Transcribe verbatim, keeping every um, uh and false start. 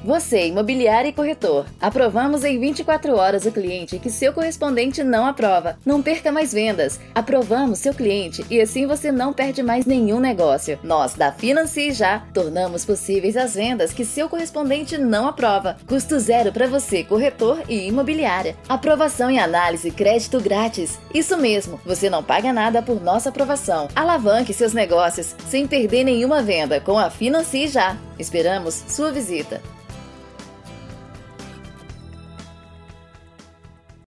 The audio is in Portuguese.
Você, imobiliária e corretor, aprovamos em vinte e quatro horas o cliente que seu correspondente não aprova. Não perca mais vendas. Aprovamos seu cliente e assim você não perde mais nenhum negócio. Nós, da Financie Já, tornamos possíveis as vendas que seu correspondente não aprova. Custo zero para você, corretor e imobiliária. Aprovação e análise crédito grátis. Isso mesmo, você não paga nada por nossa aprovação. Alavanque seus negócios sem perder nenhuma venda com a Financie Já. Esperamos sua visita.